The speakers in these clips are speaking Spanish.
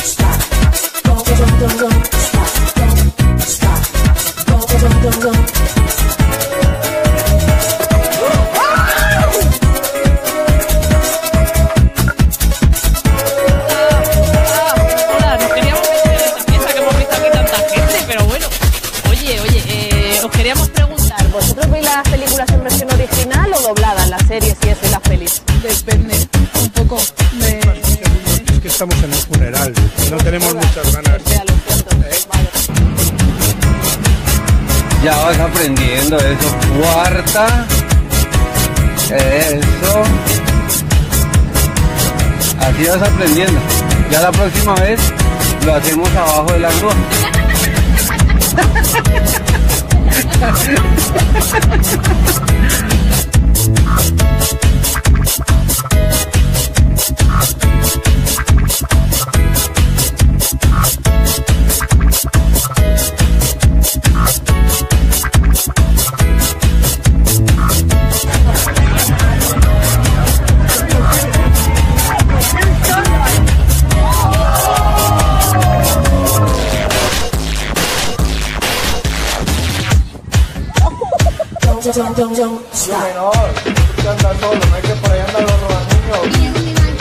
Estamos en un funeral, no tenemos muchas ganas. Ya vas aprendiendo eso. Cuarta. Eso. Así vas aprendiendo. Ya la próxima vez lo hacemos abajo de la grúa. Menor, usted anda solo, no hay que por ahí andar los robaniños.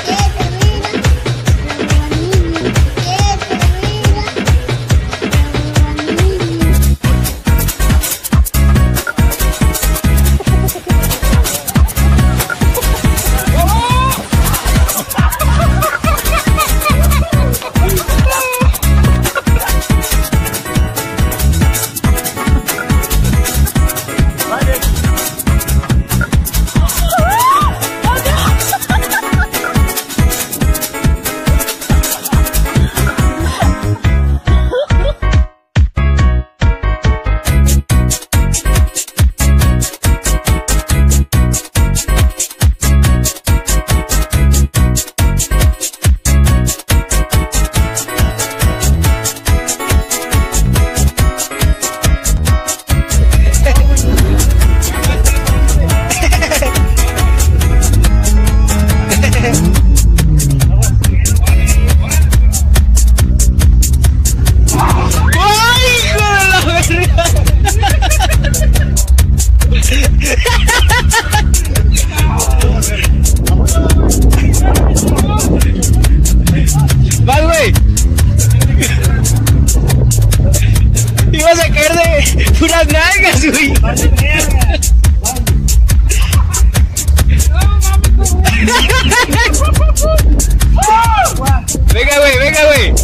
Ibas a caer de puras nalgas, güey. Venga, güey, venga, güey.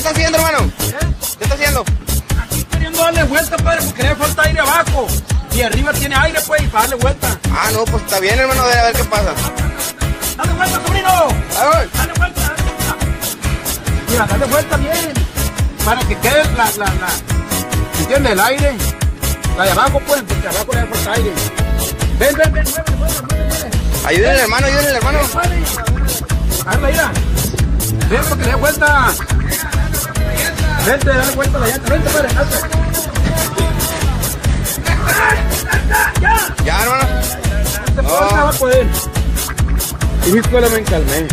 está haciendo, hermano? ¿Qué está haciendo? Aquí queriendo darle vuelta, padre, porque le falta aire abajo. Y arriba tiene aire, pues, y para darle vuelta. Ah, no, pues está bien, hermano, a ver qué pasa. ¡Dale vuelta, sobrino! A ver. ¡Dale vuelta, dale vuelta! Mira, dale vuelta bien. Para que quede ¿entiendes? El aire. La de abajo, pues, porque abajo le falta aire. Ven, mueve. Ayúdenle, hermano, Agarra, mira. Ven, porque le da vuelta. Vente, dale vuelta a la llanta. Vente, padre, hazte. Ya, hermano. Este no va a poder. Y mi escuela me encalmé.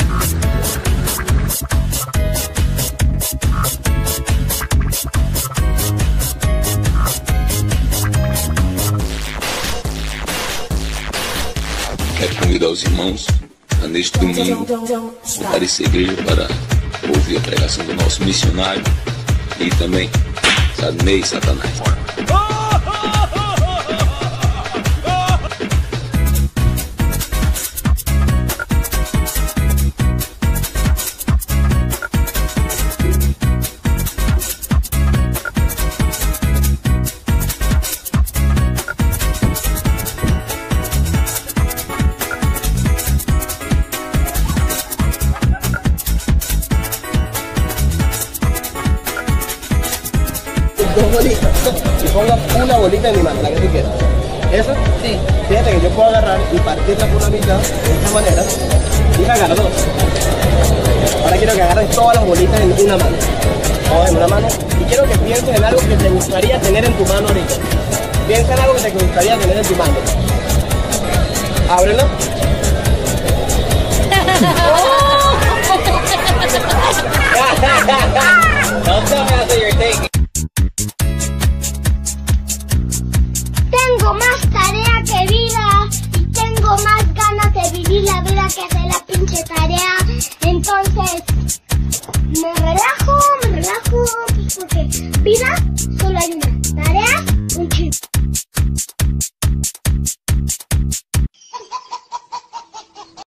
Quero convidar os irmãos a neste domingo comparecer à igreja para ouvir a pregação do nosso missionário e também Sadney Satanás. Dos bolitas y ponga una bolita en mi mano, la que tú quieras. ¿Esa? Sí. Fíjate que yo puedo agarrar y partirla por la mitad de esta manera y la agarro dos. Ahora quiero que agarres todas las bolitas en una mano. Todas en una mano. Y quiero que pienses en algo que te gustaría tener en tu mano ahorita. Piensa en algo que te gustaría tener en tu mano. Ábrelo. Don't tell me that's what you're thinking. Tengo más tarea que vida y tengo más ganas de vivir la vida que hacer la pinche tarea. Entonces, me relajo, pues porque vida